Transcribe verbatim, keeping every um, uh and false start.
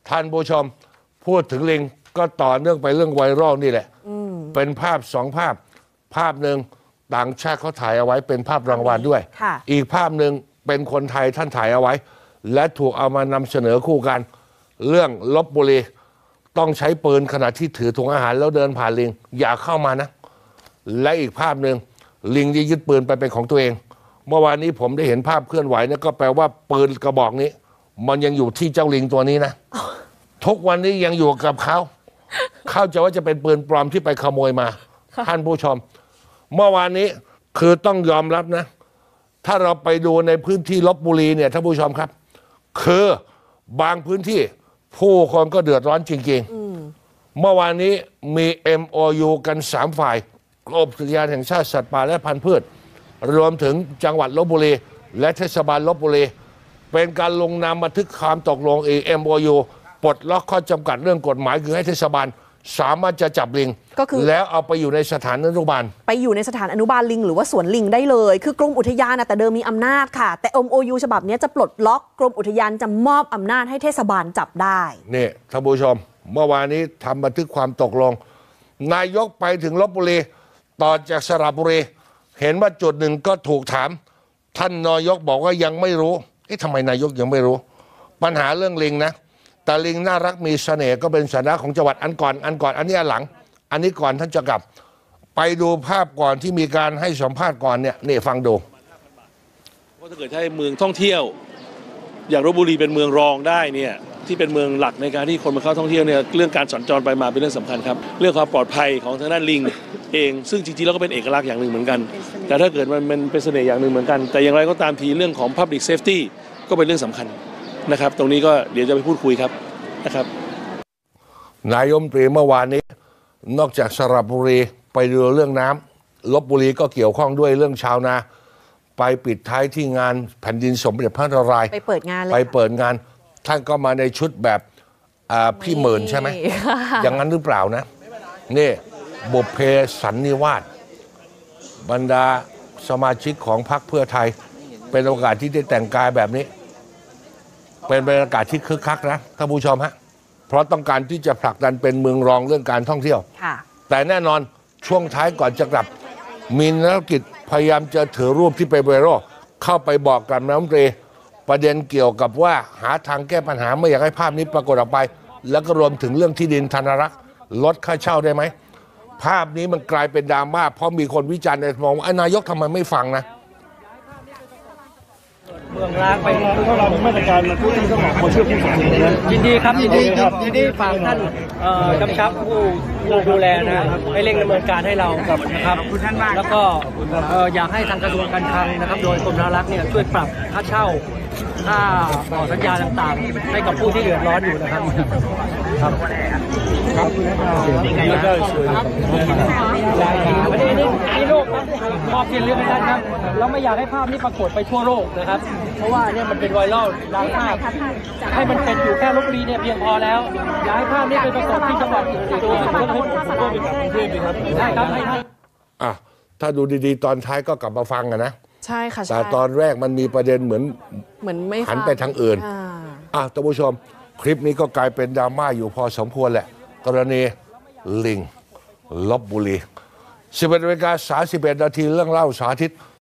ท่านผู้ชมพูดถึงลิงก็ต่อเนื่องไปเรื่องไวรัลนี่แหละเป็นภาพสองภาพภาพหนึ่งต่างชาติเขาถ่ายเอาไว้เป็นภาพรางวัลด้วยอีกภาพหนึ่งเป็นคนไทยท่านถ่ายเอาไว้และถูกเอามานำเสนอคู่กันเรื่องลพบุรีต้องใช้ปืนขณะที่ถือถุงอาหารแล้วเดินผ่านลิงอย่าเข้ามานะและอีกภาพหนึ่งลิงที่ยึดปืนไปเป็นของตัวเองเมื่อวานนี้ผมได้เห็นภาพเคลื่อนไหวเนี่ยก็แปลว่าปืนกระบอกนี้มันยังอยู่ที่เจ้าลิงตัวนี้นะทุกวันนี้ยังอยู่กับเขาเข้าใจว่าจะเป็นปืนปลอมที่ไปขโมยมาท่านผู้ชมเมื่อวานนี้คือต้องยอมรับนะถ้าเราไปดูในพื้นที่ลพบุรีเนี่ยท่านผู้ชมครับคือบางพื้นที่ผู้คนก็เดือดร้อนจริงๆเมื่อวานนี้มี เอ็ม โอ ยู กันสามฝ่ายกรมอุทยานแห่งชาติสัตว์ป่าและพันธุ์พืชรวมถึงจังหวัดลพบุรีและเทศบาลลพบุรีเป็นการลงนามบันทึกความตกลง เอ็ม โอ ยู ปลดล็อกข้อจำกัดเรื่องกฎหมายคือให้เทศบาลสามารถจะจับลิงก็คือแล้วเอาไปอยู่ในสถานอนุบาลไปอยู่ในสถานอนุบาลลิงหรือว่าสวนลิงได้เลยคือกรมอุทยานนะแต่เดิมมีอำนาจค่ะแต่ เอ็ม โอ ยู ฉบับนี้จะปลดล็อกกรมอุทยานจะมอบอำนาจให้เทศบาลจับได้นี่ท่านผู้ชมเมื่อวานนี้ทำบันทึกความตกลงนายกไปถึงลพบุรีต่อจากสระบุรีเห็นว่าจุดหนึ่งก็ถูกถามท่านนายกบอกว่ายังไม่รู้เอ๊ะทำไมนายกยังไม่รู้ปัญหาเรื่องลิงนะแต่ลิงน่ารักมีเสน่ห์ก็เป็นสัญลักษณ์ของจังหวัดอันก่อนอันก่อนอันนี้อันหลังอันนี้ก่อนท่านจะกลับไปดูภาพก่อนที่มีการให้สัมภาษณ์ก่อนเนี่ยนี่ฟังดูว่าถ้าเกิดให้เมืองท่องเที่ยวอย่างลพบุรีเป็นเมืองรองได้เนี่ยที่เป็นเมืองหลักในการที่คนมาเข้าท่องเที่ยวเนี่ยเรื่องการสัญจรไปมาเป็นเรื่องสำคัญครับเรื่องความปลอดภัยของทางด้านลิงเองซึ่งจริงๆแล้วก็เป็นเอกลักษณ์อย่างหนึ่งเหมือนกันแต่ถ้าเกิดมันเป็นเสน่ห์อย่างหนึ่งเหมือนกันแต่อย่างไรก็ตามทีเรื่องของ Public Safety ก็เป็นเรื่องสำคัญนะครับตรงนี้ก็เดี๋ยวจะไปพูดคุยครับนะครับนายมตรีเมื่อวานนี้นอกจากสระบุรีไปดูเรื่องน้ำลพบุรีก็เกี่ยวข้องด้วยเรื่องชาวนาไปปิดท้ายที่งานแผ่นดินสมเด็จพระนารายณ์ไปเปิดงานเลยไปเปิดงานท่านก็มาในชุดแบบพี่หมื่นใช่ไหมอย่างนั้นหรือเปล่านะนี่บุพเพสันนิวาสบรรดาสมาชิกของพรรคเพื่อไทยเป็นโอกาสที่ได้แต่งกายแบบนี้เป็นบรรยากาศที่คึกคักนะท่านผู้ชมฮะเพราะต้องการที่จะผลักดันเป็นเมืองรองเรื่องการท่องเที่ยวแต่แน่นอนช่วงท้ายก่อนจะกลับมีนักกิจพยายามจะถือรูปที่ไปไวรัลเข้าไปบอกกับรัฐมนตรีประเด็นเกี่ยวกับว่าหาทางแก้ปัญหาไม่อยากให้ภาพนี้ปรากฏออกไปแล้วก็รวมถึงเรื่องที่ดินธนรักษ์ลดค่าเช่าได้ไหมภาพนี้มันกลายเป็นดราม่าเพราะมีคนวิจารณ์ในมองว่านายกทำไมไม่ฟังนะเมืองล้างไปเพราะเราเป็นมาตรการผู้ที่ต้องขอช่วยผู้สนับสนุนยินดีครับยินดีครับยินดีฝากท่านกำชับผู้ดูแลนะให้เร่งดำเนินการให้เรานะครับแล้วก็อยากให้ทางกระทรวงการคลังนะครับโดยกรมธนารักษ์เนี่ยช่วยปรับค่าเช่าค่าต่อสัญญาต่างๆให้กับผู้ที่เดือดร้อนอยู่นะครับครับครับได้สวยครับอันนี้นี่นี่โลกนะมอบเพียงเรื่องนั้นครับเราไม่อยากให้ภาพนี้ปรากฏไปทั่วโลกนะครับเพราะว่าเนี่ยมันเป็นไวรัลดังมากให้มันเป็นอยู่แค่ลพบุรีเนี่ยเพียงพอแล้วอยากให้ภาพนี้เป็นปรากฏที่จังหวัดอื่นๆด้วยเพื่อให้ผมก็เป็นแบบกรุงเทพครับได้ครับให้ท่านอ่ะถ้าดูดีๆตอนท้ายก็กลับมาฟังกันนะใช่ค่ะแต่ตอนแรกมันมีประเด็นเหมือนเหมือนไม่หันไปทางอื่นอ่ะท่านผู้ชมคลิปนี้ก็กลายเป็นดราม่าอยู่พอสมควรแหละกรณีลิงลพบุรีสิบเอ็ดนาฬิกาสามสิบเอ็ดนาทีเรื่องเล่าสาธิต